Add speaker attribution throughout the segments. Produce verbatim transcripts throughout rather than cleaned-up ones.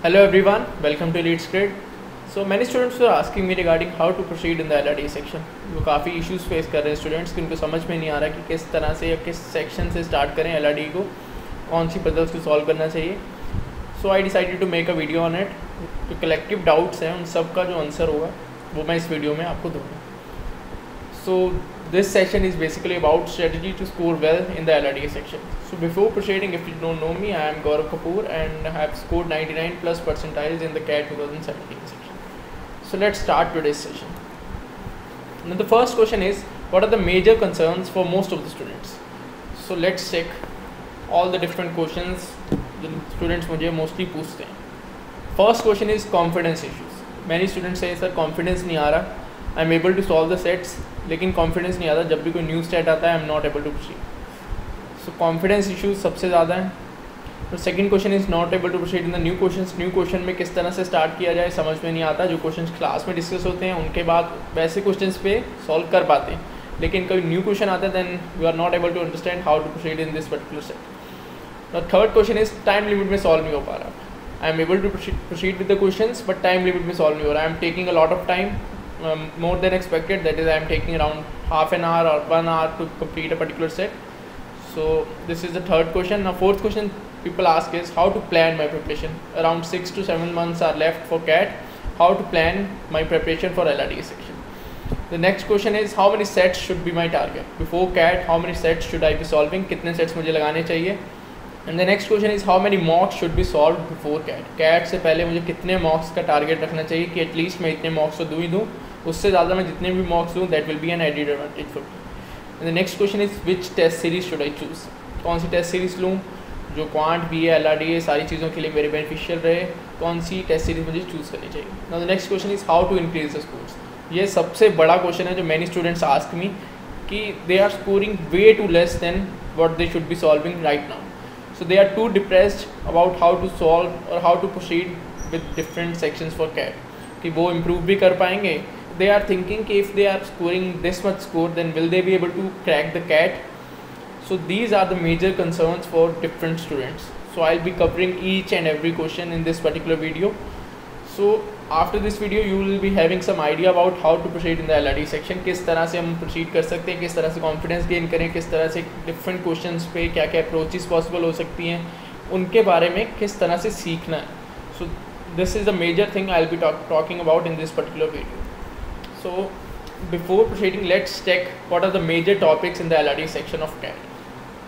Speaker 1: Hello everyone, welcome to Elite Grade. So many students were asking me regarding how to proceed in the L R D I section. वो काफ़ी issues face कर रहे हैं students कि उनको समझ में नहीं आ रहा कि किस तरह से या किस section से start करें L R D I को, कौन सी puzzles को solve करना चाहिए. So I decided to make a video on it. जो collective doubts हैं उन सब का जो answer होगा वो मैं इस वीडियो में आपको दूँगा. So this session is basically about strategy to score well in the L R D I section. So before proceeding, if you don't know me, I am Gaurav Kapoor and have scored ninety-nine plus percentiles in the C A T twenty seventeen section. So let's start today's session. Now the first question is, what are the major concerns for most of the students? So let's check all the different questions the students मुझे mostly पूछते हैं. First question is confidence issues. Many students say sir confidence नहीं आ रहा, I am able to solve the sets लेकिन confidence नहीं आता, जब भी कोई न्यू सेट आता है I am not able to proceed. So confidence issues सबसे ज़्यादा है. तो second question is not able to proceed in the new questions. New question में किस तरह से स्टार्ट किया जाए समझ में नहीं आता. जो क्वेश्चंस क्लास में डिस्कस होते हैं उनके बाद वैसे क्वेश्चंस पे सॉल्व कर पाते हैं, लेकिन कोई न्यू क्वेश्चन आता है then you are not able to understand how to proceed in this particular set. The third question is time limit में सॉल्व नहीं हो पा रहा. I am able to proceed with the questions but time limit में solve नहीं हो रहा. I am taking a lot of time, more than expected, that is I am taking around half an hour or one hour to complete a particular set. So this is the third question. Now fourth question people ask is how to plan my preparation. Around six to seven months are left for C A T. How to plan my preparation for L R D I section. The next question is how many sets should be my target before C A T. How many sets should I be solving? कितने sets मुझे लगाने चाहिए. And the next question is how many mocks should be solved before C A T. C A T से पहले मुझे कितने mocks का target रखना चाहिए कि एटलीस्ट मैं इतने mocks तो दूँ ही दूँ, उससे ज़्यादा मैं जितने भी मॉक्स दूँ that will be an added advantage for me. And the next question is which test series should I choose. कौन सी टेस्ट सीरीज़ लूँ जो क्वांट भी है एल आर डी है सारी चीज़ों के लिए मेरे बेनिफिशियल रहे. कौन सी टेस्ट सीरीज मुझे चूज़ करनी चाहिए. Now the next question is how to increase the scores. ये सबसे बड़ा क्वेश्चन है जो मैनी स्टूडेंट्स आस्क मी कि they are scoring way too less than what they should be solving right now. So they are too depressed about how to solve और how to proceed with different sections for C A T कि वो improve भी कर पाएंगे. They are thinking कि if they are scoring this much score then will they be able to crack the C A T. So these are the major concerns for different students. So I'll be covering each and every question in this particular video. So after this video you will be having some idea about how to proceed in the L R D I section. किस तरह से हम proceed कर सकते हैं, किस तरह से confidence gain करें, किस तरह से different questions पे क्या क्या approaches possible हो सकती हैं, उनके बारे में किस तरह से सीखना है. So this is the major thing I'll be talk, talking about in this particular video. So before proceeding, let's check what are the major topics in the L R D I section of C A T.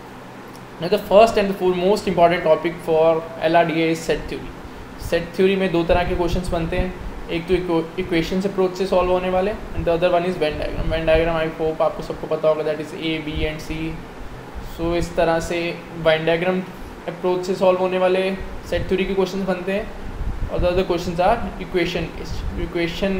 Speaker 1: Now the first and the foremost important topic for L R D I is set theory. Set theory में दो तरह के questions बनते हैं. एक तो equation approach से solve होने वाले and the other one is Venn diagram. Venn diagram I hope आपको सबको पता होगा that is A B and C. So इस तरह से वेन डायग्राम अप्रोच से सॉल्व होने वाले सेट थ्योरी के क्वेश्चन बनते हैं और the other question are equation based. Equation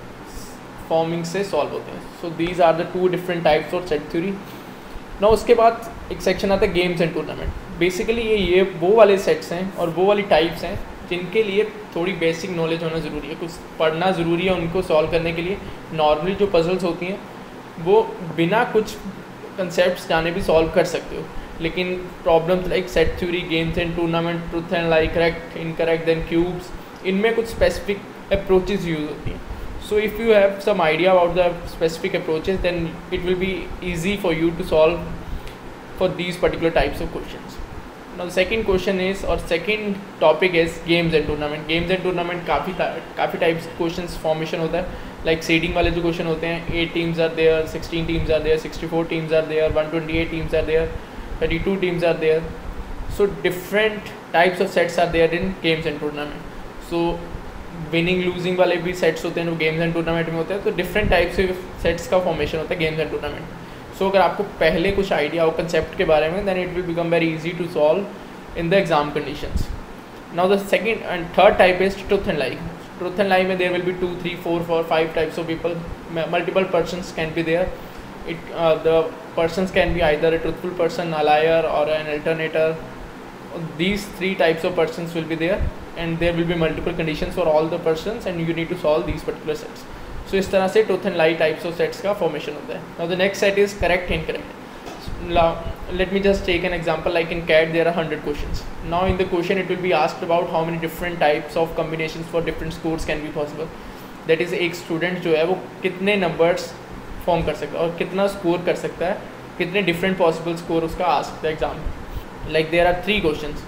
Speaker 1: forming से सॉल्व होते हैं. So these are the two different types of set theory. ना उसके बाद एक सेक्शन आता है गेम्स एंड टूर्नामेंट. बेसिकली ये ये वो वाले सेट्स हैं और वो वाली टाइप्स हैं जिनके लिए थोड़ी बेसिक नॉलेज होना ज़रूरी है, कुछ पढ़ना ज़रूरी है उनको सॉल्व करने के लिए. नॉर्मली जो पजल्स होती हैं वो बिना कुछ कंसेप्ट जाने भी सॉल्व कर सकते हो, लेकिन problems like set theory, games and tournament, truth and lie, correct incorrect then cubes, इनमें कुछ स्पेसिफिक अप्रोचेज यूज़ होती हैं. So if you have some idea about the specific approaches then it will be easy for you to solve for these particular types of questions. Now the second question is or second topic is games and tournament. Games and tournament काफ़ी काफ़ी types of questions formation होता है. Like seeding वाले जो question होते हैं, eight teams are there, sixteen teams are there, sixty-four teams are there, one hundred twenty-eight teams are there, thirty-two teams are there. So different types of sets are there in games and tournament. So winning losing वाले भी sets होते हैं जो games and tournament में होते हैं. तो different types के सेट्स का फॉर्मेशन होता है गेम्स एंड टूर्नामेंट. सो अगर आपको पहले कुछ आइडिया हो कंसेप्ट के बारे में then it will become very easy to solve in the exam conditions. Now the second and third type is truth and lie. Truth and lie में there will be two three four four five types of people. Multiple persons can be there. It the persons can be either a truthful person, a liar और an alternator. These three types of persons will be there and there will be multiple conditions for all the persons and you need to solve these particular sets. So इस तरह से truth and lie types of sets का formation होता है. Now the next set is correct incorrect. let me just take an example, like in C A T there are one hundred questions. Now in the question it will be asked about how many different types of combinations for different scores can be possible. That is, एक student जो है वो कितने numbers form कर सकता है और कितना score कर सकता है, कितने different possible score उसका आ सकता है exam में. Like there are three questions.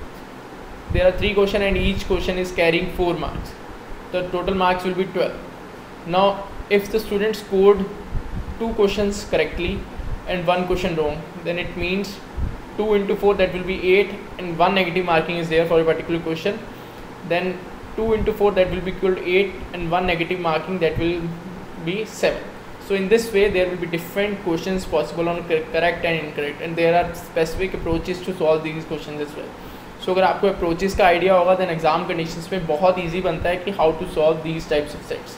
Speaker 1: There are three questions and each question is carrying four marks. The total marks will be twelve. Now if the student scored two questions correctly and one question wrong, then it means two into four, that will be eight, and one negative marking is there for a particular question. Then two into four, that will be equal to eight, and one negative marking, that will be seven. So in this way there will be different questions possible on correct and incorrect, and there are specific approaches to solve these questions as well. So अगर आपको approaches का idea होगा, then exam conditions में बहुत easy बनता है कि how to solve these types of sets.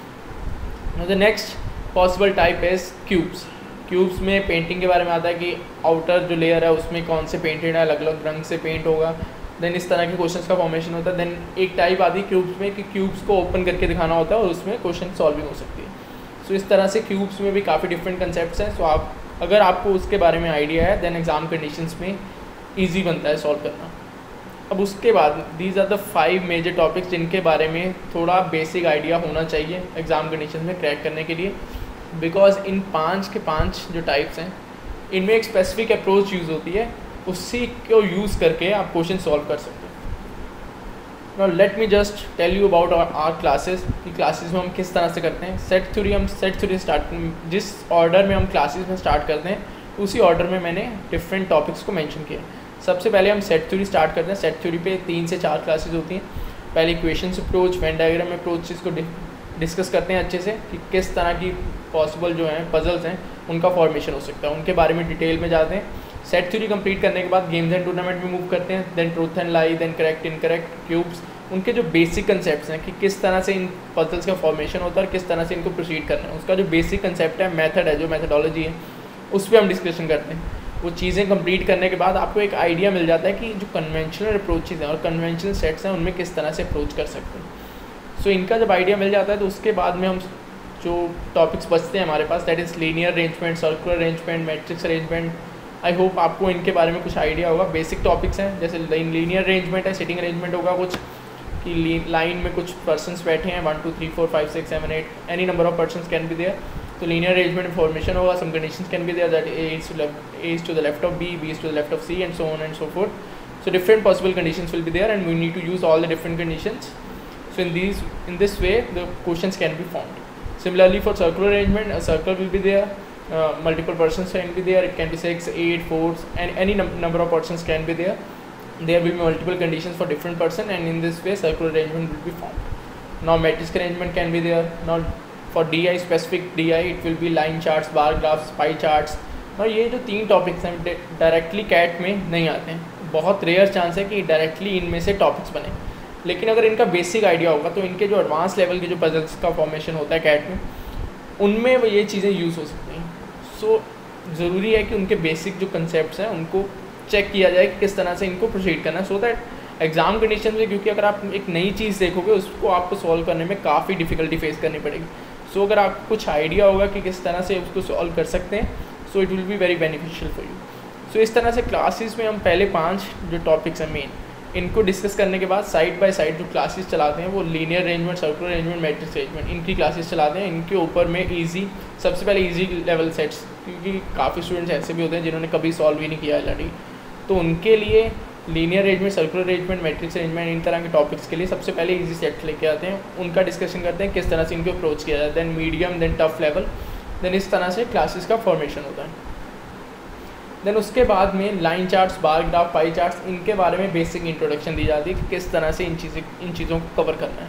Speaker 1: Now the next possible type is cubes. Cubes में पेंटिंग के बारे में आता है कि आउटर जो लेयर है उसमें कौन से पेंटेड है, अलग अलग रंग से पेंट होगा. देन इस तरह के क्वेश्चंस का फॉर्मेशन होता है. देन एक टाइप आती है क्यूब्स में कि क्यूब्स को ओपन करके दिखाना होता है और उसमें क्वेश्चन सॉल्विंग हो सकती है. सो so, इस तरह से क्यूब्स में भी काफ़ी डिफरेंट कंसेप्ट हैं. सो so, आप अगर आपको उसके बारे में आइडिया है देन एग्ज़ाम कंडीशंस में ईजी बनता है सॉल्व करना. अब उसके बाद these are the five major topics जिनके बारे में थोड़ा बेसिक आइडिया होना चाहिए एग्ज़ाम कंडीशन में क्रैक करने के लिए. बिकॉज इन पांच के पांच जो टाइप्स हैं इनमें एक स्पेसिफिक अप्रोच यूज़ होती है, उसी को यूज़ करके आप क्वेश्चन सॉल्व कर सकते हैं. Now let me just tell you about our classes कि क्लासेस में हम किस तरह से करते हैं. सेट थ्योरी हम सेट थ्योरी स्टार्ट जिस ऑर्डर में हम क्लासेस में स्टार्ट करते हैं उसी ऑर्डर में मैंने डिफरेंट टॉपिक्स को मेंशन किया. सबसे पहले हम सेट थ्योरी स्टार्ट करते हैं. सेट थ्योरी पे तीन से चार क्लासेस होती हैं. पहले equations approach, Venn diagram approach, इसको डिस्कस करते हैं अच्छे से कि किस तरह की पॉसिबल जो हैं पजल्स हैं उनका फॉर्मेशन हो सकता है, उनके बारे में डिटेल में जाते हैं. सेट थ्योरी कंप्लीट करने के बाद गेम्स एंड टूर्नामेंट में मूव करते हैं. Then truth and lie, then correct incorrect, cubes, उनके जो बेसिक कंसेप्ट्स हैं कि किस तरह से इन पजल्स का फॉर्मेशन होता है और किस तरह से इनको प्रोसीड करना है, उसका जो बेसिक कंसेप्ट है, मेथड है, जो मेथडोलॉजी है, उस पर हम डिस्कशन करते हैं. वो चीज़ें कंप्लीट करने के बाद आपको एक आइडिया मिल जाता है कि जो कन्वेंशनल अप्रोचेज हैं और कन्वेंशनल सेट्स हैं उनमें किस तरह से अप्रोच कर सकते हैं. सो so, इनका जब आइडिया मिल जाता है तो उसके बाद में हम जो टॉपिक्स बचते हैं हमारे पास, that is linear arrangement, circular arrangement, matrix arrangement. I hope आपको इनके बारे में कुछ आइडिया होगा. बेसिक टॉपिक्स हैं, जैसे लीनियर अरेंजमेंट है, सिटिंग अरेंजमेंट होगा कुछ कि लाइन में कुछ पर्सनस बैठे हैं, one two three four five six seven eight, any number of persons can be there. तो लीनियर अरेंजमेंट में फॉर्मेशन होगा, some conditions can be there that A is to left A is to the left of B, B is to the left of C, and so on and so forth. So different possible conditions will be there and we need to use all the different conditions. So in these in this way the questions can be formed. Similarly for circular arrangement, a circle will be there, uh, multiple persons can be there, it can be six, eight, four, and any num number of persons can be there. There will be multiple conditions for different person, and in this way circular arrangement will be formed. Now matrix arrangement can be there. Now for D I, specific D I, it will be line charts, bar graphs, pie charts. और ये जो तीन topics हैं directly cat में नहीं आते हैं, बहुत रेयर चांस है कि डायरेक्टली इनमें से टॉपिक्स बने, लेकिन अगर इनका बेसिक आइडिया होगा तो इनके जो एडवांस लेवल के जो पजल्स का फॉर्मेशन होता है कैट में, उनमें वो ये चीज़ें यूज़ हो सकती हैं. सो so, ज़रूरी है कि उनके बेसिक जो कंसेप्ट्स हैं उनको चेक किया जाए कि किस तरह से इनको प्रोसीड करना है, सो दैट एग्ज़ाम कंडीशन में, क्योंकि अगर आप एक नई चीज़ देखोगे उसको आपको सॉल्व करने में काफ़ी डिफ़िकल्टी फेस करनी पड़ेगी. सो so, अगर आपको कुछ आइडिया होगा कि किस तरह से उसको सॉल्व कर सकते हैं, so it will be very beneficial for you. So इस तरह से क्लासेस में हम पहले पांच जो टॉपिक्स हैं मेन, इनको डिस्कस करने के बाद साइड बाय साइड जो क्लासेस चलाते हैं वो linear arrangement, circular arrangement, matrix arrangement, इनकी क्लासेस चलाते हैं. इनके ऊपर में इजी, सबसे पहले इजी लेवल सेट्स, क्योंकि काफ़ी स्टूडेंट्स ऐसे भी होते हैं जिन्होंने कभी सॉल्व ही नहीं किया एल आर डी, तो उनके लिए linear arrangement, circular arrangement, matrix arrangement, इन तरह के टॉपिक्स के लिए सबसे पहले इजी सेट लेके आते हैं, उनका डिस्कशन करते हैं किस तरह से इनको अप्रोच किया जाए. Then medium, then tough level, then इस तरह से क्लासेस का फॉर्मेशन होता है. देन उसके बाद में line charts, bar graph, pie charts, इनके बारे में बेसिक इंट्रोडक्शन दी जाती है कि किस तरह से इन चीज़ें इन चीज़ों को कवर करना है.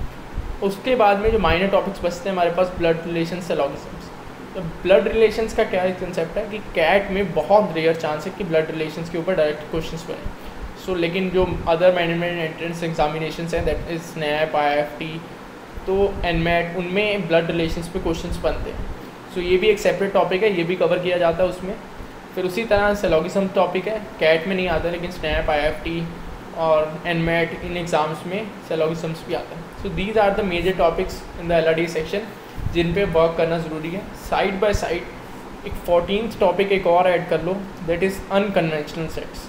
Speaker 1: उसके बाद में जो माइनर टॉपिक्स बचते हैं हमारे पास, ब्लड रिलेशंस, सिलोगिज्म्स. तो ब्लड रिलेशंस का क्या कंसेप्ट है कि कैट में बहुत रेयर चांस है कि ब्लड रिलेशंस के ऊपर डायरेक्ट क्वेश्चंस बने. सो so, लेकिन जो अदर मैनेजमेंट एंट्रेंस एग्जामिनेशंस हैं, that is SNAP, I F T, तो एनमेट, उनमें ब्लड रिलेशंस पे क्वेश्चंस बनते हैं. सो so, ये भी एक सेपरेट टॉपिक है, ये भी कवर किया जाता है उसमें. फिर उसी तरह सिलोगिज्म टॉपिक है, कैट में नहीं आता लेकिन स्नैप, आई एफ टी और एनमेट, इन एग्ज़ाम्स में सिलोगिज्म्स भी आता है. So these are the major topics in the L R D section जिन पे वर्क करना ज़रूरी है. साइड बाय साइड एक फोर्टीन्थ टॉपिक एक और ऐड कर लो, दैट इज़ अनकन्वेंशनल सेट्स।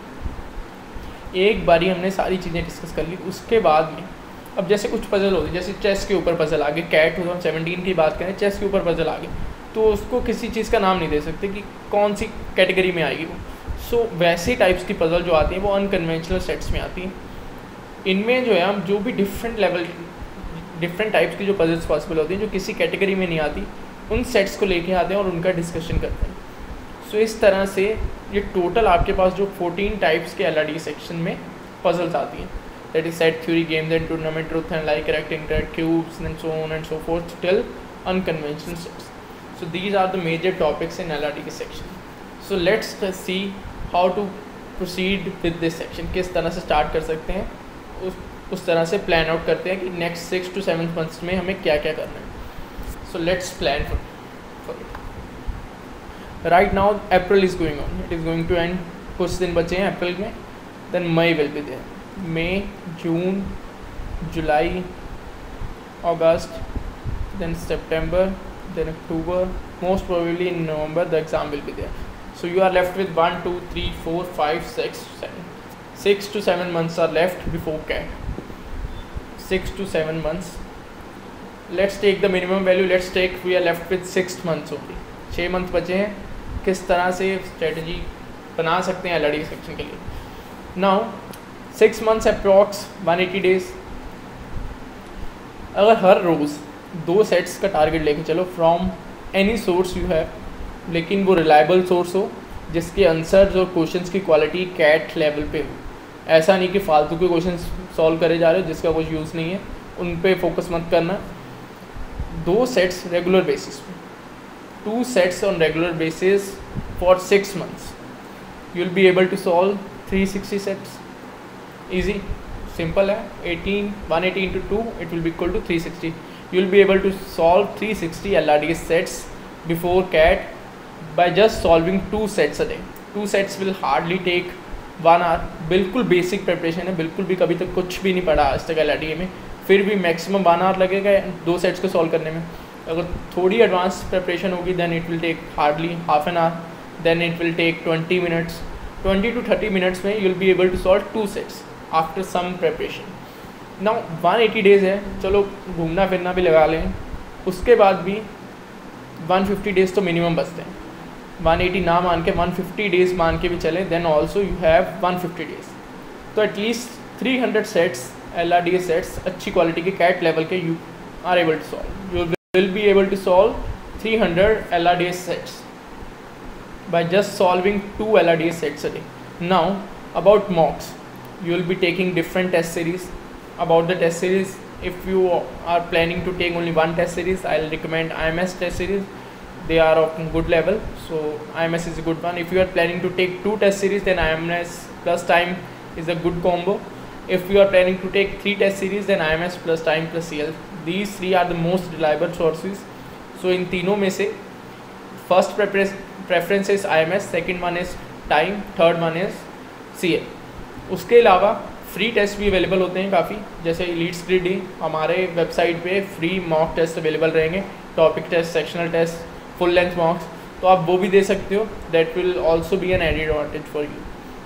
Speaker 1: एक बारी हमने सारी चीज़ें डिस्कस कर ली, उसके बाद में अब जैसे कुछ पजल होते हैं, जैसे चेस के ऊपर पजल आ गए, कैट टू थाउजेंड सेवेंटीन की बात करें, चेस के ऊपर पजल आ गए, तो उसको किसी चीज़ का नाम नहीं दे सकते कि कौन सी कैटेगरी में आएगी वो। सो so, वैसे टाइप्स की पजल जो आती हैं वो अनकन्वेंशनल सेट्स में आती हैं। इनमें जो है हम जो भी डिफरेंट लेवल डिफरेंट टाइप्स की जो पजल्स पॉसिबल होती हैं जो किसी कैटेगरी में नहीं आती, उन सेट्स को लेके आते हैं और उनका डिस्कशन करते हैं। सो so, इस तरह से ये टोटल आपके पास जो फोर्टीन टाइप्स के एल आर डी सेक्शन में पजल्स आती हैं, that is set theory, games and tournament, truth and like, rectangular cubes and so on and so forth till unconventional sets. So these are the major topics in L R D I section. So let's see how to proceed with this section. किस तरह से start कर सकते हैं, उस उस तरह से plan out करते हैं कि next six to seven months में हमें क्या क्या करना है। So let's plan for for it. Right now April is going on. It is going to end. कुछ दिन बचे हैं अप्रैल में. Then May will be there. May, June, July, August, then September, then October, most probably in November the exam will be there. So you are left with one, two, three, four, five, six, seven. Six to seven months are left before C A T. Six to seven months. Let's take the minimum value. Let's take we are left with six months only. छः month बचे हैं. किस तरह से strategy बना सकते हैं L R D I section के लिए? Now six months approx one hundred eighty days. अगर हर रोज़ दो सेट्स का टारगेट लेके चलो from any source you have, लेकिन वो रिलायबल सोर्स हो जिसके आंसर्स और क्वेश्चंस की क्वालिटी कैट लेवल पे हो। ऐसा नहीं कि फालतू के क्वेश्चंस सॉल्व करे जा रहे हो जिसका कुछ यूज़ नहीं है, उन पे फोकस मत करना। दो सेट्स रेगुलर बेसिस पे, two sets on regular basis for six months, you will be able to solve three sixty sets. Easy, simple है। Eighteen one eighty into two it will be equal to three sixty. You will be able to solve three sixty L R D I sets before C A T by just solving two sets a day. Two sets will hardly take one hour. बिल्कुल basic preparation है, बिल्कुल भी कभी तक कुछ भी नहीं पढ़ा आज तक L R D I में, फिर भी मैक्सिमम वन आवर लगेगा दो सेट्स को सॉल्व करने में। अगर थोड़ी एडवांस प्रिपरेशन होगी then it will take hardly half an hour, then it will take twenty minutes twenty to thirty minutes में you will be able to solve two sets after some preparation. Now one eighty days है, चलो घूमना फिरना भी लगा लें, उसके बाद भी वन फिफ्टी डेज़ तो मिनिमम बचते हैं। वन एटी ना मान के वन फिफ्टी डेज़ मान के भी चलें, then also you have one fifty days, तो at least three hundred sets L R D I sets अच्छी क्वालिटी के कैट लेवल के you are able to solve. You will be able to solve three hundred L R D I sets by just solving two L R D I sets a day. Now about mocks, you will be taking different test series. About the test series, if you are planning to take only one test series, I'll recommend I M S test series. They are of good level, so I M S is a good one. If you are planning to take two test series, then I M S plus time is a good combo. If you are planning to take three test series, then I M S plus time plus C L. These three are the most reliable sources. So in तीनों में से first preference is I M S, second one is time, third one is C L. उसके अलावा free test भी available होते हैं काफ़ी, जैसे लीड्स ग्रिड ही हमारे वेबसाइट पे फ्री मॉक टेस्ट अवेलेबल रहेंगे, topic test, sectional test, full length mocks, तो आप वो भी दे सकते हो। That will also be an added advantage for you.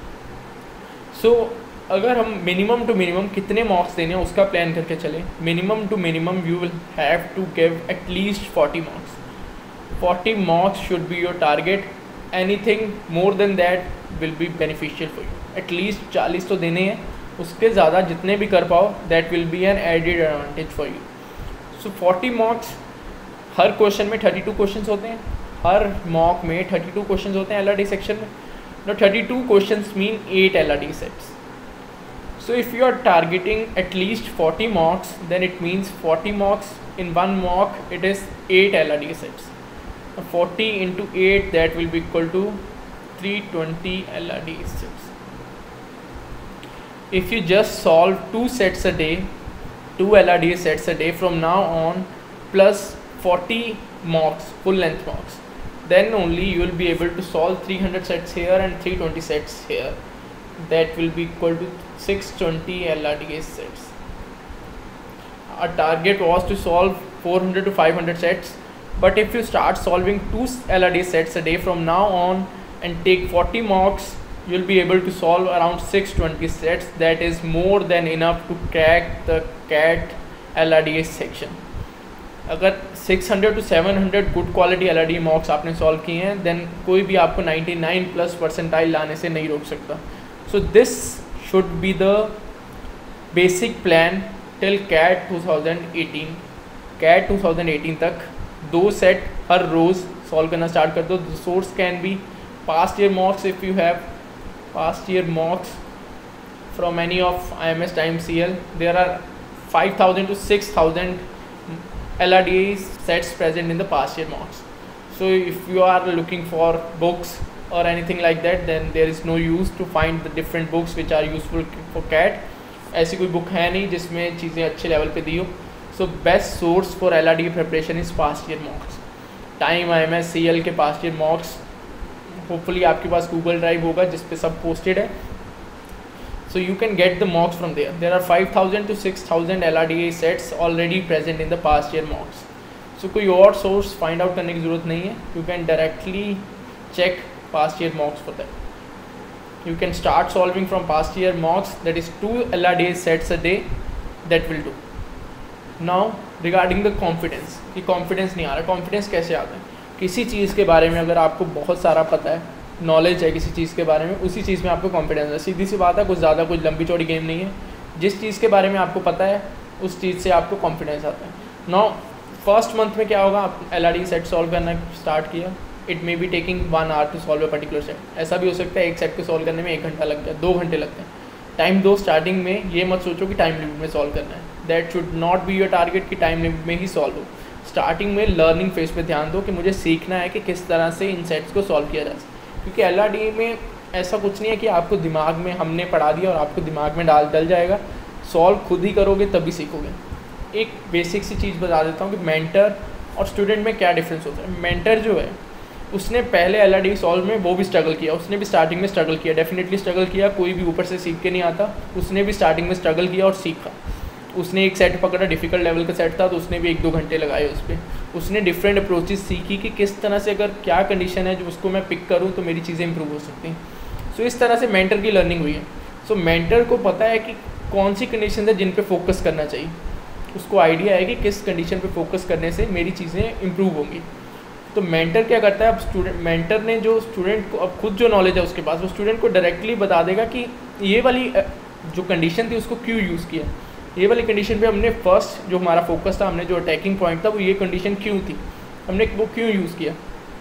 Speaker 1: So अगर हम मिनिमम टू मिनिमम कितने मॉक्स देने हैं उसका प्लान करके चलें, minimum to minimum you will have to give at least forty mocks. Forty mocks should be your target, anything more than that will be beneficial for you. At least चालीस तो देने हैं, उसके ज़्यादा जितने भी कर पाओ that will be an added advantage for you. So forty mocks, हर क्वेश्चन में थर्टी टू क्वेश्चन होते हैं, हर मॉक में थर्टी टू क्वेश्चन होते हैं L R D I section में। No thirty two question mean eight L R D I sets. So if you are targeting at least forty mocks, then it means forty mocks in one mock it is eight L R D I sets. Forty into eight that will be equal to three twenty L R D I sets. If you just solve two sets a day, two L R D I sets a day from now on, plus forty mocks, full length mocks, then only you will be able to solve three hundred sets here and three hundred twenty sets here. That will be equal to six hundred twenty L R D I sets. Our target was to solve four hundred to five hundred sets But if you start solving two L R D I sets a day from now on and take forty mocks, you'll be able to solve around six hundred twenty sets. That is more than enough to crack the C A T L R D I section. अगर six hundred to seven hundred good quality L R D I mocks आपने solve किए हैं, then कोई भी आपको ninety-nine plus percentile लाने से नहीं रोक सकता. So this should be the basic plan till C A T twenty eighteen. C A T twenty eighteen तक दो सेट हर रोज़ सॉल्व करना स्टार्ट कर दो. The source can be past year mocks if you have past year mocks from any of I M S TIME C L. There are five thousand to six thousand L R D I sets present in the past year mocks. So if you are looking for books or anything like that, then there is no use to find the different books which are useful for C A T. ऐसी कोई book है नहीं जिसमें चीज़ें अच्छे level पे दी हो. So best source for L R D I preparation is past year mocks. TIME I M S C L के पास्ट ईयर मॉक्स, होपफुली आपके पास गूगल ड्राइव होगा जिस पे सब पोस्टेड है. So you can get the mocks from there. There are five thousand to six thousand L R D I sets already present in the past year mocks. So कोई और source find out करने की ज़रूरत नहीं है. You can directly check past year mocks for that. You can start solving from past year mocks, that is two L R D I sets a day. That will do. Now regarding the confidence, कि confidence नहीं आ रहा. Confidence कैसे आता है? किसी चीज़ के बारे में अगर आपको बहुत सारा पता है, नॉलेज है किसी चीज़ के बारे में, उसी चीज़ में आपको कॉन्फिडेंस है. सीधी सी बात है, कुछ ज़्यादा कुछ लंबी चौड़ी गेम नहीं है. जिस चीज़ के बारे में आपको पता है उस चीज़ से आपको कॉन्फिडेंस आता है. नाउ फर्स्ट मंथ में क्या होगा, आप L R D I set solve करना स्टार्ट किया. It may be taking one hour to solve a particular set. ऐसा भी हो सकता है एक सेट को सॉल्व करने में एक घंटा लग जाए, दो घंटे लगते हैं. टाइम दो स्टार्टिंग में. ये मत सोचो कि टाइम लिमिट में सॉल्व करना है. That should not be your target कि टाइम लिमिट में ही सॉल्व हो. स्टार्टिंग में लर्निंग फेज पे ध्यान दो कि मुझे सीखना है कि किस तरह से इन सेट्स को सॉल्व किया जा सकता. क्योंकि L R D I में ऐसा कुछ नहीं है कि आपको दिमाग में हमने पढ़ा दिया और आपको दिमाग में डाल डल जाएगा. सॉल्व खुद ही करोगे तभी सीखोगे. एक बेसिक सी चीज़ बता देता हूँ कि मेंटर और स्टूडेंट में क्या डिफरेंस होता है. मेंटर जो है उसने पहले L R D I solve में वो भी स्ट्रगल किया. उसने भी स्टार्टिंग में स्ट्रगल किया, डेफिनेटली स्ट्रगल किया. कोई भी ऊपर से सीख के नहीं आता. उसने भी स्टार्टिंग में स्ट्रगल किया और सीखा. उसने एक सेट पकड़ा, डिफ़िकल्ट लेवल का सेट था, तो उसने भी एक दो घंटे लगाए उस पर. उसने डिफरेंट अप्रोचेस सीखी कि किस तरह से अगर क्या कंडीशन है जो उसको मैं पिक करूँ तो मेरी चीज़ें इंप्रूव हो सकती हैं. सो so, इस तरह से मेंटर की लर्निंग हुई है. सो so, मेंटर को पता है कि कौन सी कंडीशन है जिन पे फोकस करना चाहिए. उसको आइडिया है कि किस कंडीशन पे फोकस करने से मेरी चीज़ें इंप्रूव होंगी. तो मेंटर क्या करता है, अब स्टूडेंट मेंटर ने जो स्टूडेंट को, अब खुद जो नॉलेज है उसके पास, वो स्टूडेंट को डायरेक्टली बता देगा कि ये वाली जो कंडीशन थी उसको क्यों यूज़ किया. ये वाली कंडीशन पे हमने फर्स्ट जो हमारा फोकस था, हमने जो अटैकिंग पॉइंट था वो ये कंडीशन क्यों थी, हमने वो क्यों यूज़ किया.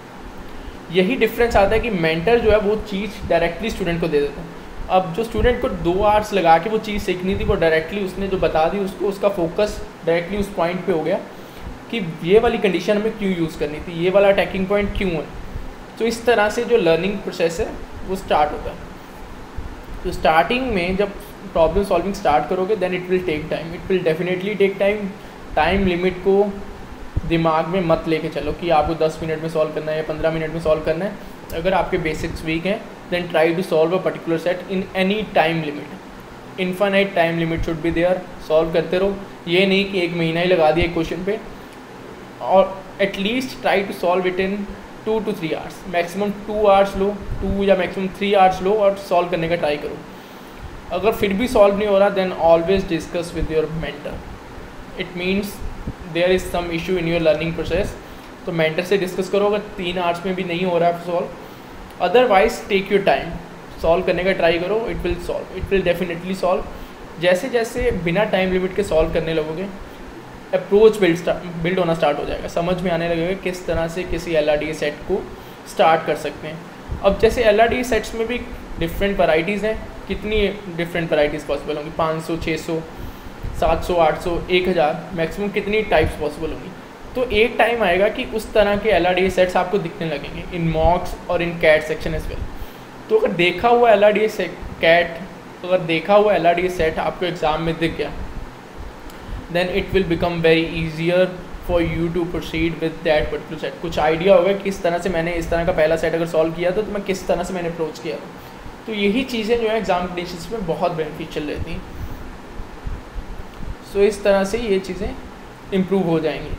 Speaker 1: यही डिफरेंस आता है कि मेंटर जो है वो चीज़ डायरेक्टली स्टूडेंट को दे देता है. अब जो स्टूडेंट को दो आवर्स लगा के वो चीज़ सीखनी थी, वो डायरेक्टली उसने जो बता दी उसको, उसका फोकस डायरेक्टली उस पॉइंट पे हो गया कि ये वाली कंडीशन हमें क्यों यूज़ करनी थी, ये वाला अटैकिंग पॉइंट क्यों है. तो इस तरह से जो लर्निंग प्रोसेस है वो स्टार्ट होता है. तो स्टार्टिंग में जब प्रॉब्लम सॉल्विंग स्टार्ट करोगे then it will take time. It will definitely take time. Time limit को दिमाग में मत लेके चलो कि आपको दस मिनट में सॉल्व करना है या पंद्रह मिनट में सॉल्व करना है. अगर आपके बेसिक्स वीक हैं then try to solve a particular set in any time limit. Infinite time limit should be there. Solve करते रहो. ये नहीं कि एक महीना ही लगा दिया एक क्वेश्चन पे. और at least try to solve it in two to three hours. Maximum two hours लो, टू या मैक्सिमम थ्री आवर्स लो और सॉल्व करने का ट्राई करो. अगर फिर भी सॉल्व नहीं हो रहा then always discuss with your mentor. It means there is some issue in your learning process. तो मेंटर से डिस्कस करो. अगर तीन आवर्स में भी नहीं हो रहा है solve, otherwise take your time, solve करने का ट्राई करो. It will solve, it will definitely solve. जैसे जैसे बिना टाइम लिमिट के सॉल्व करने लगोगे अप्रोच बिल्ड बिल्ड होना स्टार्ट हो जाएगा. समझ में आने लगेगा किस तरह से किसी L R D I set को स्टार्ट कर सकते हैं. अब जैसे L R D I sets में भी डिफरेंट वैराइटीज़ हैं. कितनी डिफरेंट वैराइटीज़ पॉसिबल होंगी, पाँच सौ, छः सौ, सात सौ, आठ सौ, एक हज़ार, मैक्सिमम कितनी टाइप्स पॉसिबल होंगी. तो एक टाइम आएगा कि उस तरह के L R D I sets आपको दिखने लगेंगे इन मॉक्स और in CAT section as well. तो अगर देखा हुआ L R D I CAT अगर देखा हुआ L R D I set आपको एग्ज़ाम में दिख गया then it will become very easier for you to proceed with that particular set. कुछ आइडिया होगा किस तरह से मैंने इस तरह का पहला सेट अगर सॉल्व किया था तो मैं किस तरह से मैंने अप्रोच किया था. तो यही चीज़ें जो है एग्जाम कंडीशंस में बहुत बेनिफिशियल रहती हैं. सो so, इस तरह से ये चीज़ें इम्प्रूव हो जाएंगी.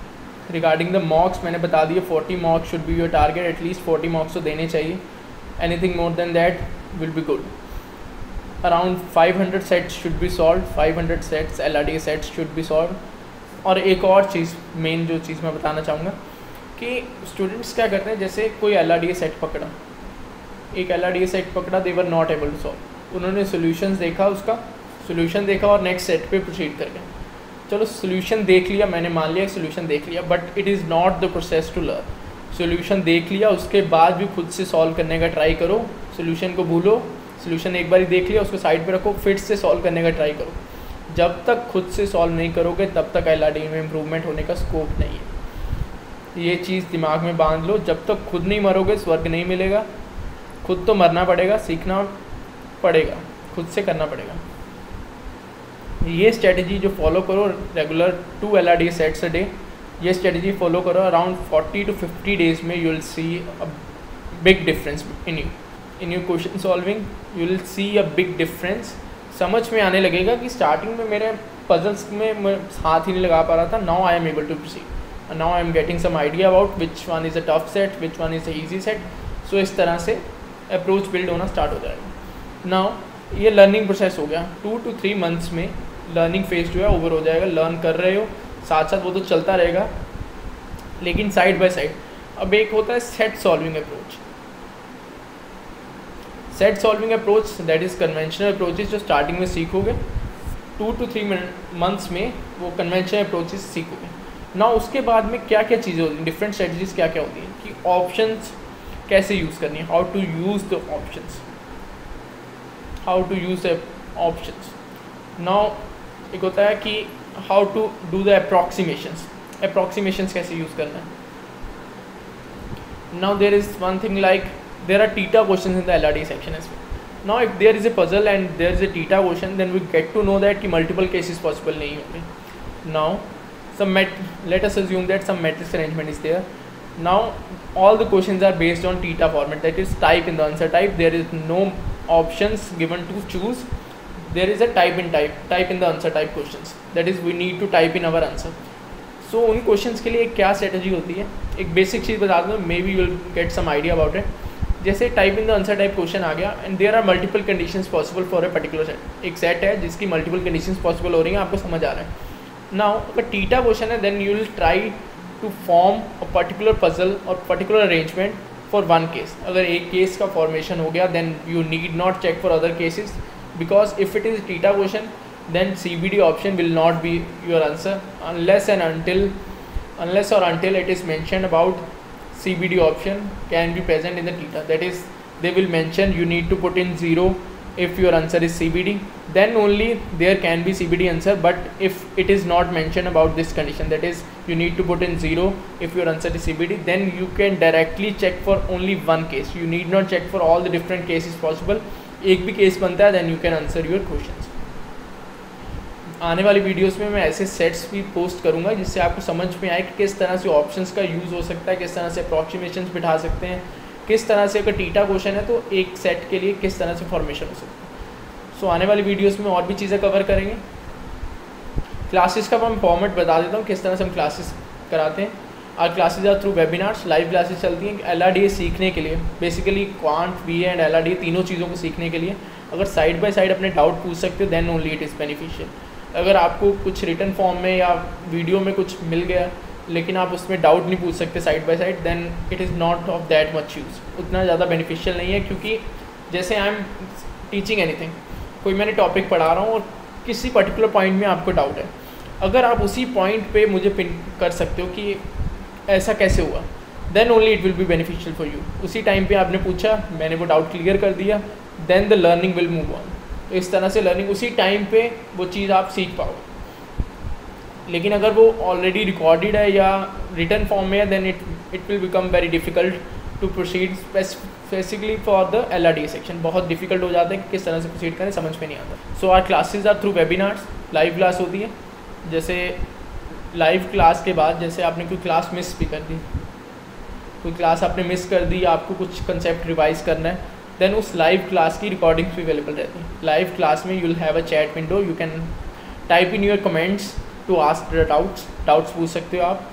Speaker 1: रिगार्डिंग द मॉक्स मैंने बता दिया, forty mocks should be your target, at least forty mocks तो देने चाहिए, anything more than that will be good. Around five hundred sets should be solve, five hundred sets L R D sets should be solve. और एक और चीज़, main जो चीज़ मैं बताना चाहूँगा कि स्टूडेंट्स क्या करते हैं, जैसे कोई एल आर डी सेट पकड़ा, एक एल आर डी सेट पकड़ा, they were not able to solve, उन्होंने सोल्यूशन देखा, उसका सोल्यूशन देखा और नेक्स्ट सेट पे प्रोसीड कर गए। चलो सोल्यूशन देख लिया, मैंने मान लिया सोल्यूशन देख लिया, but it is not the process to learn. Solution देख लिया, उसके बाद भी खुद से सॉल्व करने का ट्राई करो, सोल्यूशन को भूलो, सोल्यूशन एक बार ही देख लिया, उसको साइड पे रखो, फिर से सॉल्व करने का ट्राई करो। जब तक खुद से सॉल्व नहीं करोगे तब तक एल आर डी में इम्प्रूवमेंट होने का स्कोप नहीं है। ये चीज़ दिमाग में बांध लो, जब तक खुद नहीं मरोगे स्वर्ग नहीं मिलेगा। खुद तो मरना पड़ेगा, सीखना पड़ेगा, खुद से करना पड़ेगा। ये स्ट्रेटजी जो फॉलो करो, regular two L R D sets a day, ये स्ट्रेटजी फॉलो करो, around forty to fifty days में you will see a big difference in you in you question solving, you will see a big difference. समझ में आने लगेगा कि starting में मेरे पजल्स में मैं हाथ ही नहीं लगा पा रहा था, now I am able to proceed, now I am getting some idea about which one is a tough set, which one is a easy set. So इस तरह से अप्रोच बिल्ड होना स्टार्ट हो जाएगा। नाउ ये लर्निंग प्रोसेस हो गया, two to three months में लर्निंग फेज जो है ओवर हो जाएगा, लर्न कर रहे हो, साथ साथ वो तो चलता रहेगा, लेकिन साइड बाय साइड। अब एक होता है set solving approach, set solving approach that is conventional approaches जो स्टार्टिंग में सीखोगे, टू टू थ्री मंथ्स में वो कन्वेंशनल अप्रोचेस सीखोगे ना। उसके बाद में क्या क्या चीज़ें होती हैं, डिफरेंट स्ट्रेटजीज क्या क्या होती हैं, कि ऑप्शंस कैसे यूज़ करनी है, how to use the options, how to use the options. Now एक होता है कि how to do the approximations, approximations कैसे यूज़ करना है। Now there is one thing like there are theta questions in the L R D section as well. Now if there is a puzzle and there is a theta question, then we get to know that कि multiple cases possible नहीं होंगे. Now some met let us assume that some matrix arrangement is there. Now all the questions are based on theta format, that is type in the answer type. There is no options given to choose. There is a type in type type in the answer type questions, that is we need to type in our answer. So उन questions के लिए क्या strategy होती है, एक basic चीज़ बता दूँ, maybe you will get some idea about it. जैसे type in the answer type question आ गया and there are multiple conditions possible for a particular set, एक सेट है जिसकी मल्टीपल कंडीशंस पॉसिबल हो रही हैं, आपको समझ आ रहा है। नाउ अगर टीटा क्वेश्चन है then you will try to form a particular puzzle और particular arrangement for one case. अगर एक केस का फॉर्मेशन हो गया then you need not check for other cases, because if it is TITA question then C B D option will not be your answer unless and until unless or until it is mentioned about C B D option can be present in the theta, that is they will mention you need to put in zero if your answer is C B D, then only there can be C B D answer. But if it is not mentioned about this condition, that is you need to put in zero if your answer is C B D, then you can directly check for only one case, you need not check for all the different cases possible. एक भी case बनता है then you can answer your questions. आने वाली videos में मैं ऐसे sets भी पोस्ट करूंगा जिससे आपको समझ में आए कि किस तरह से ऑप्शंस का यूज़ हो सकता है, किस तरह से अप्रॉक्सीमेशंस बिठा सकते हैं, किस तरह से अगर टीटा क्वेश्चन है तो एक सेट के लिए किस तरह से फॉर्मेशन हो सकता है। सो so, आने वाली वीडियोस में और भी चीज़ें कवर करेंगे। क्लासेस का मैं फॉर्मेट बता देता हूँ किस तरह से हम क्लासेस कराते हैं। Our classes are through webinars, live classes चलती हैं एल आर डी ए सीखने के लिए, basically quant V and L R D A तीनों चीज़ों को सीखने के लिए। अगर साइड बाय साइड अपने डाउट पूछ सकते हो then only it is beneficial. अगर आपको कुछ रिटन फॉर्म में या वीडियो में कुछ मिल गया लेकिन आप उसमें डाउट नहीं पूछ सकते side by side, then it is not of that much use, उतना ज़्यादा बेनिफिशियल नहीं है। क्योंकि जैसे आई एम टीचिंग एनीथिंग, कोई मैंने टॉपिक पढ़ा रहा हूँ और किसी पर्टिकुलर पॉइंट में आपको डाउट है, अगर आप उसी पॉइंट पे मुझे पिन कर सकते हो कि ऐसा कैसे हुआ, then only it will be beneficial for you. उसी टाइम पे आपने पूछा, मैंने वो डाउट क्लियर कर दिया, then the learning will move on. तो इस तरह से लर्निंग उसी टाइम पे वो चीज़ आप सीख पाओगे। लेकिन अगर वो ऑलरेडी रिकॉर्डेड है या रिटन फॉर्म में है then it it will become very difficult to proceed, specifically for the L R D section बहुत डिफिकल्ट हो जाता है कि किस तरह से प्रोसीड करें, समझ में नहीं आता। So our classes are through webinars, live class होती है। जैसे लाइव क्लास के बाद जैसे आपने कोई क्लास मिस भी कर दी, कोई क्लास आपने मिस कर दी, आपको कुछ कंसेप्ट रिवाइज करना है, देन उस लाइव क्लास की रिकॉर्डिंग्स भी अवेलेबल रहती हैं। लाइव क्लास में you will have a chat window, you can type in your comments to ask the doubts, doubts पूछ सकते हो आप।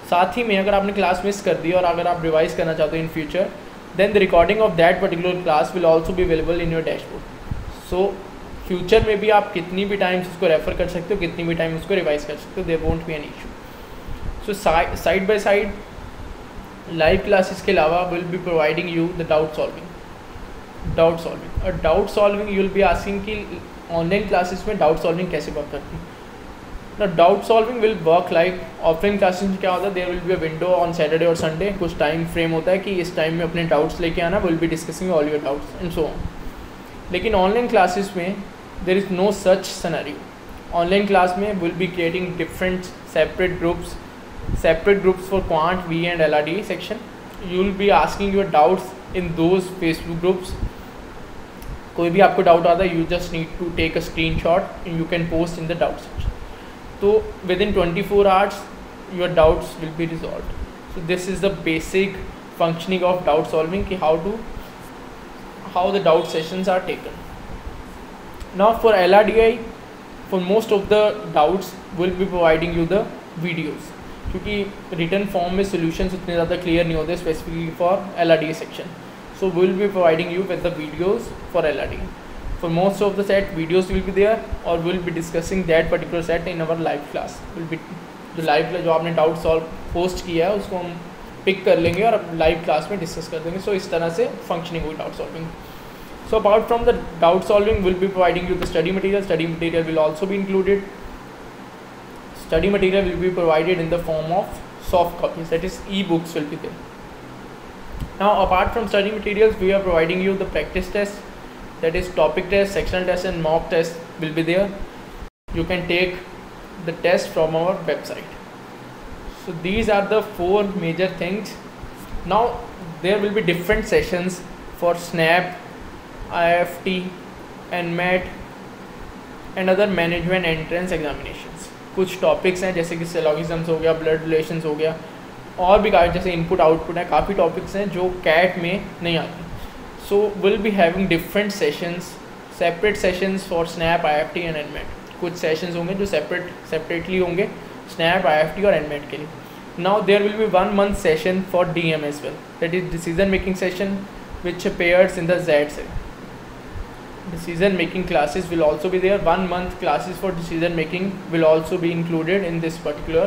Speaker 1: साथ ही में अगर आपने क्लास मिस कर दी और अगर आप रिवाइज करना चाहते हो in future, then the recording of that particular class will also be available in your dashboard. So future में भी आप कितनी भी टाइम्स उसको रेफर कर सकते हो, कितनी भी टाइम उसको रिवाइज कर सकते हो, there won't be an issue. So side by side live classes के अलावा will be providing you the doubt solving doubt solving और doubt solving you will be asking कि ऑनलाइन क्लासेस में डाउट सॉल्विंग कैसे work करती है। ना doubt solving will work like offline classes में क्या होता है, there will be a window on Saturday और संडे, कुछ टाइम फ्रेम होता है कि इस टाइम में अपने डाउट्स लेके आना, will be discussing all your doubts and so on. लेकिन ऑनलाइन क्लासेस में there is no such scenario. Online class में will be creating different separate groups separate groups for quant, V and L R D I section. You will be asking your doubts in those Facebook groups. कोई भी आपको doubt आता है, you just need to take a screenshot and you can post in the doubt section. So within twenty-four hours your doubts will be resolved. So this is the basic functioning of doubt solving, कि how to how the doubt sessions are taken. Now for L R D I, for most of the doubts will be providing you the videos, क्योंकि written form में solutions उतने ज़्यादा clear नहीं होते specifically for L R D section. So will be providing you with the videos for L R D. For most of the set videos will be there और will be discussing that particular set in our live class. Will be जो live जो आपने doubt solve post किया है उसको हम pick कर लेंगे और लाइव क्लास में डिस्कस कर देंगे। सो so, इस तरह से फंक्शनिंग हुई doubt solving. So apart from the doubt solving will be providing you the study material. Study material will also be included. Study material will be provided in the form of soft copies, that is e-books will be there. Now apart from study materials, we are providing you the practice test, that is topic test, sectional test and mock test will be there. You can take the test from our website. So these are the four major things. Now there will be different sessions for SNAP, I F T, N M A T and other management entrance examinations. कुछ topics हैं जैसे कि सिलोगिज्म्स हो गया, blood relations हो गया, और भी काफ़ी जैसे इनपुट आउटपुट है, काफ़ी टॉपिक्स हैं जो कैट में नहीं आते। So will be having different sessions, separate sessions for SNAP, I F T and N MAT. कुछ सेशंस होंगे जो सेपरेट सेपरेटली होंगे स्नैप, आई एफ टी और एन मैट के लिए। Now there will be one month session for D M as well, that is decision making session which appears in the Z set. Decision making classes will also be there. One month classes for decision making will also be included in this particular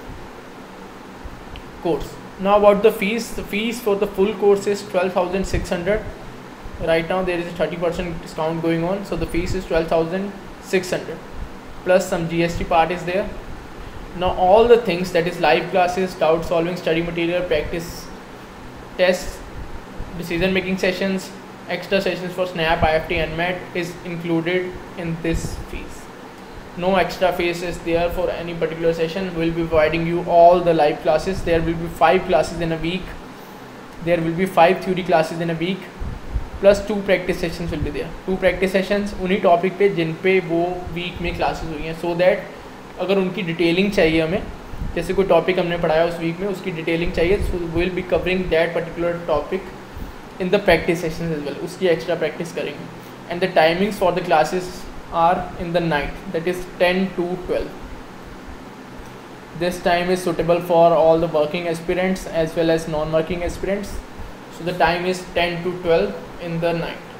Speaker 1: course. Now about the fees. The fees for the full course is twelve thousand six hundred. Right now there is a thirty percent discount going on, so the fees is twelve thousand six hundred plus some G S T part is there. Now all the things, that is live classes, doubt solving, study material, practice tests, decision making sessions, extra sessions for SNAP, I F T, N M A T is included in this fees. No extra fees is there for any particular session. We will be providing you all the live classes. There will be five classes in a week. There will be five theory classes in a week plus two practice sessions will be there. Two practice sessions उन्हीं topic पे जिन पे वो week में classes हुई हैं, so that अगर उनकी डिटेलिंग चाहिए हमें, जैसे कोई टॉपिक हमने पढ़ाया उस वीक में उसकी डिटेलिंग चाहिए, so we will be covering that particular topic in the practice sessions as well. उसकी एक्स्ट्रा प्रैक्टिस करेंगे. And the timings for the classes are in the night, that is ten to twelve. This time is suitable for all the working aspirants as well as non-working aspirants. So the time is ten to twelve in the night.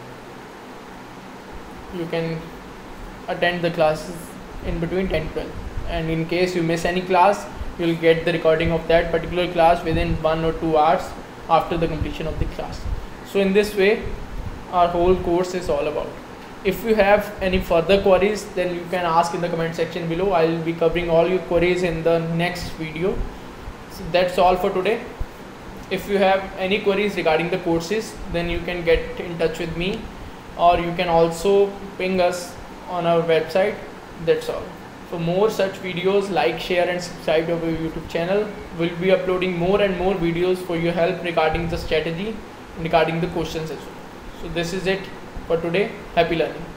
Speaker 1: You can attend the classes in between ten to twelve. And in case you miss any class, you will get the recording of that particular class within one or two hours after the completion of the class. So in this way our whole course is all about. If you have any further queries, then you can ask in the comment section below. I will be covering all your queries in the next video. So that's all for today. If you have any queries regarding the courses, then you can get in touch with me, or you can also ping us on our website. That's all. For more such videos, like, share and subscribe to our YouTube channel. We'll be uploading more and more videos for your help regarding the strategy, regarding the questions as well. So this is it for today. Happy learning.